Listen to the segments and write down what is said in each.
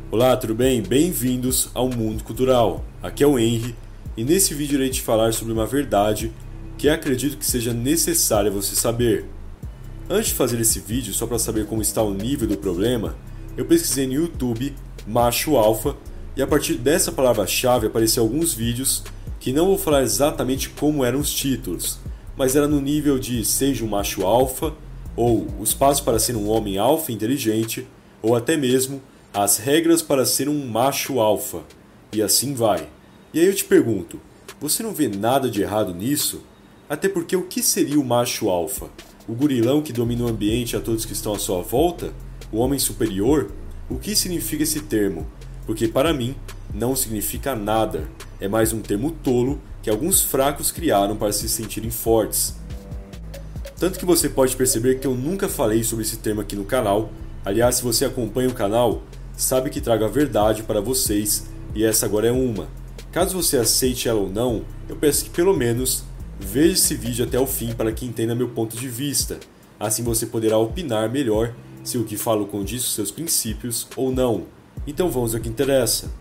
Olá, tudo bem? Bem-vindos ao Mundo Cultural. Aqui é o Henry e nesse vídeo irei te falar sobre uma verdade que acredito que seja necessária você saber. Antes de fazer esse vídeo, só para saber como está o nível do problema, eu pesquisei no YouTube macho alfa e a partir dessa palavra-chave apareceram alguns vídeos que não vou falar exatamente como eram os títulos, mas era no nível de seja um macho alfa, ou os passos para ser um homem alfa inteligente, ou até mesmo as regras para ser um macho alfa, e assim vai. E aí eu te pergunto, você não vê nada de errado nisso? Até porque o que seria o macho alfa? O gorilão que domina o ambiente a todos que estão à sua volta? O homem superior? O que significa esse termo? Porque para mim, não significa nada. É mais um termo tolo que alguns fracos criaram para se sentirem fortes. Tanto que você pode perceber que eu nunca falei sobre esse termo aqui no canal. Aliás, se você acompanha o canal, sabe que trago a verdade para vocês e essa agora é uma. Caso você aceite ela ou não, eu peço que pelo menos veja esse vídeo até o fim para que entenda meu ponto de vista. Assim você poderá opinar melhor se o que falo condiz com seus princípios ou não. Então vamos ao que interessa.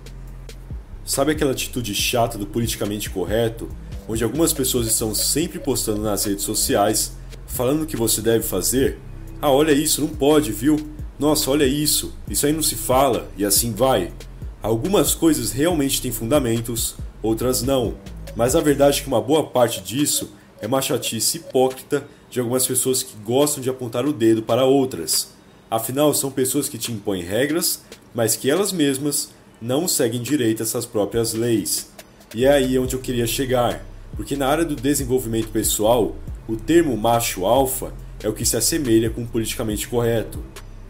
Sabe aquela atitude chata do politicamente correto, onde algumas pessoas estão sempre postando nas redes sociais, falando o que você deve fazer? Ah, olha isso, não pode, viu? Nossa, olha isso aí não se fala, e assim vai. Algumas coisas realmente têm fundamentos, outras não. Mas a verdade é que uma boa parte disso é uma chatice hipócrita de algumas pessoas que gostam de apontar o dedo para outras. Afinal, são pessoas que te impõem regras, mas que elas mesmas não seguem direito essas próprias leis. E é aí onde eu queria chegar, porque na área do desenvolvimento pessoal, o termo macho alfa é o que se assemelha com o politicamente correto.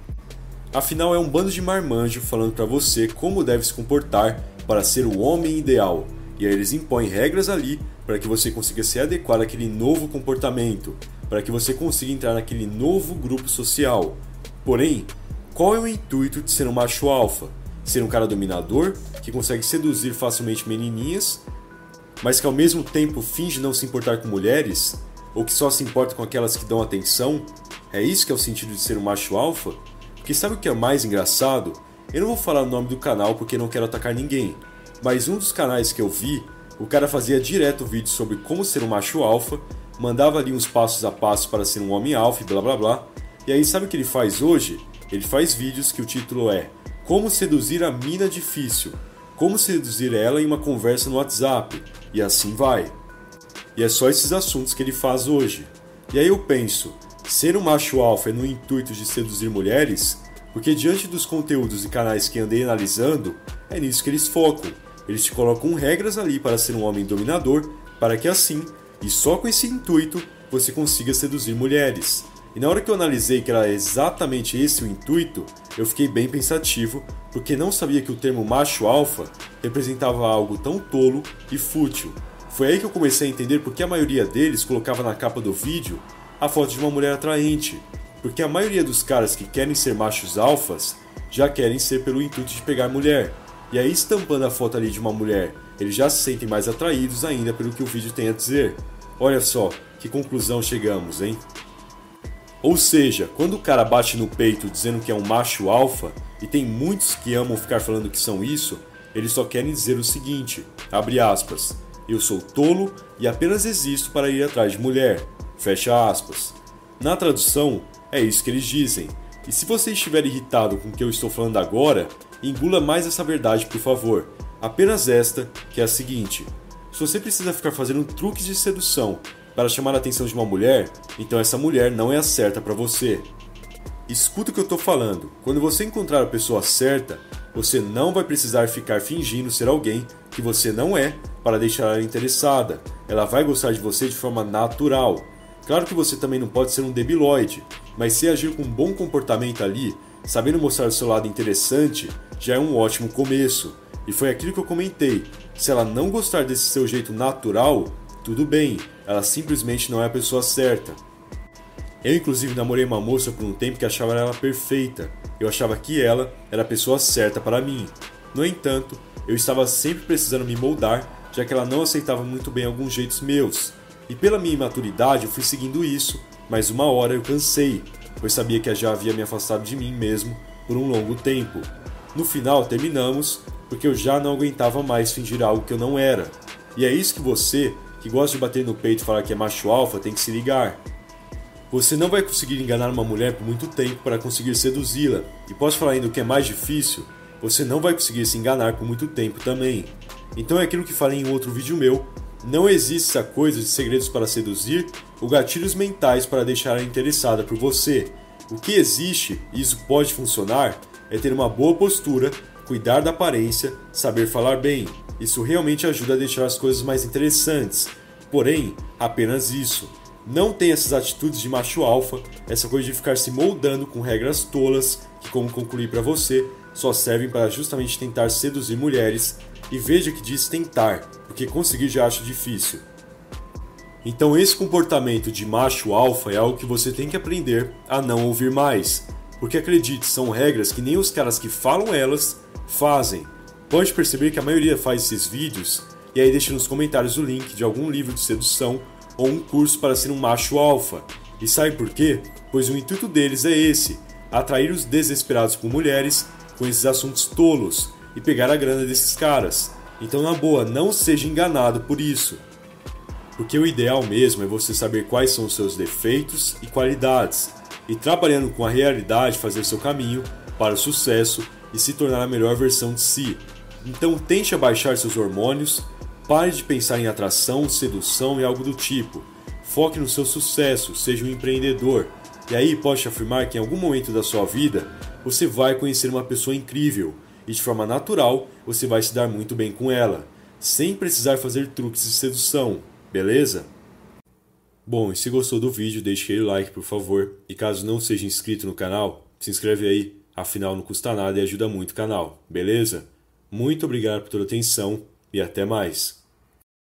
Afinal, é um bando de marmanjo falando para você como deve se comportar para ser o homem ideal. E aí eles impõem regras ali para que você consiga se adequar àquele novo comportamento, para que você consiga entrar naquele novo grupo social. Porém, qual é o intuito de ser um macho alfa? Ser um cara dominador, que consegue seduzir facilmente menininhas, mas que ao mesmo tempo finge não se importar com mulheres? Ou que só se importa com aquelas que dão atenção? É isso que é o sentido de ser um macho alfa? Porque sabe o que é mais engraçado? Eu não vou falar o nome do canal porque não quero atacar ninguém, mas um dos canais que eu vi, o cara fazia direto vídeo sobre como ser um macho alfa, mandava ali uns passos a passo para ser um homem alfa e blá blá blá, e aí sabe o que ele faz hoje? Ele faz vídeos que o título é Como seduzir a mina difícil, como seduzir ela em uma conversa no WhatsApp, e assim vai. E é só esses assuntos que ele faz hoje. E aí eu penso, ser um macho alfa é no intuito de seduzir mulheres? Porque diante dos conteúdos e canais que andei analisando, é nisso que eles focam. Eles te colocam regras ali para ser um homem dominador, para que assim, e só com esse intuito, você consiga seduzir mulheres. E na hora que eu analisei que era exatamente esse o intuito, eu fiquei bem pensativo, porque não sabia que o termo macho alfa representava algo tão tolo e fútil. Foi aí que eu comecei a entender porque a maioria deles colocava na capa do vídeo a foto de uma mulher atraente. Porque a maioria dos caras que querem ser machos alfas já querem ser pelo intuito de pegar mulher. E aí estampando a foto ali de uma mulher, eles já se sentem mais atraídos ainda pelo que o vídeo tem a dizer. Olha só, que conclusão chegamos, hein? Ou seja, quando o cara bate no peito dizendo que é um macho alfa, e tem muitos que amam ficar falando que são isso, eles só querem dizer o seguinte, abre aspas, eu sou tolo e apenas existo para ir atrás de mulher, fecha aspas. Na tradução, é isso que eles dizem. E se você estiver irritado com o que eu estou falando agora, engula mais essa verdade, por favor. Apenas esta, que é a seguinte. Se você precisa ficar fazendo truques de sedução para chamar a atenção de uma mulher, então essa mulher não é a certa para você. Escuta o que eu estou falando. Quando você encontrar a pessoa certa, você não vai precisar ficar fingindo ser alguém que você não é para deixar ela interessada. Ela vai gostar de você de forma natural. Claro que você também não pode ser um debilóide, mas se agir com um bom comportamento ali, sabendo mostrar o seu lado interessante, já é um ótimo começo. E foi aquilo que eu comentei. Se ela não gostar desse seu jeito natural, tudo bem, ela simplesmente não é a pessoa certa. Eu inclusive namorei uma moça por um tempo que achava ela perfeita. Eu achava que ela era a pessoa certa para mim. No entanto, eu estava sempre precisando me moldar, já que ela não aceitava muito bem alguns jeitos meus. E pela minha imaturidade eu fui seguindo isso, mas uma hora eu cansei, pois sabia que já havia me afastado de mim mesmo por um longo tempo. No final terminamos porque eu já não aguentava mais fingir algo que eu não era. E é isso que você, que gosta de bater no peito e falar que é macho alfa, tem que se ligar. Você não vai conseguir enganar uma mulher por muito tempo para conseguir seduzi-la. E posso falar ainda o que é mais difícil? Você não vai conseguir se enganar por muito tempo também. Então é aquilo que falei em outro vídeo meu. Não existe essa coisa de segredos para seduzir ou gatilhos mentais para deixar ela interessada por você. O que existe, e isso pode funcionar, é ter uma boa postura, cuidar da aparência, saber falar bem. Isso realmente ajuda a deixar as coisas mais interessantes. Porém, apenas isso. Não tem essas atitudes de macho alfa, essa coisa de ficar se moldando com regras tolas, que, como concluí para você, só servem para justamente tentar seduzir mulheres. E veja que diz tentar, porque conseguir já acho difícil. Então esse comportamento de macho alfa é algo que você tem que aprender a não ouvir mais. Porque acredite, são regras que nem os caras que falam elas fazem. Pode perceber que a maioria faz esses vídeos e aí deixa nos comentários o link de algum livro de sedução ou um curso para ser um macho alfa. E sabe por quê? Pois o intuito deles é esse, atrair os desesperados por mulheres com esses assuntos tolos e pegar a grana desses caras. Então na boa, não seja enganado por isso. Porque o ideal mesmo é você saber quais são os seus defeitos e qualidades e trabalhando com a realidade fazer seu caminho para o sucesso e se tornar a melhor versão de si. Então tente abaixar seus hormônios, pare de pensar em atração, sedução e algo do tipo. Foque no seu sucesso, seja um empreendedor. E aí posso te afirmar que em algum momento da sua vida você vai conhecer uma pessoa incrível e de forma natural você vai se dar muito bem com ela, sem precisar fazer truques de sedução, beleza? Bom, e se gostou do vídeo, deixe aquele like por favor, e caso não seja inscrito no canal, se inscreve aí, afinal não custa nada e ajuda muito o canal, beleza? Muito obrigado por toda a atenção e até mais!